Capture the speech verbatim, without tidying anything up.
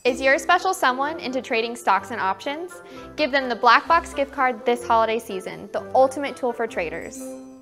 Is your special someone into trading stocks and options? Give them the BlackBox gift card this holiday season, the ultimate tool for traders.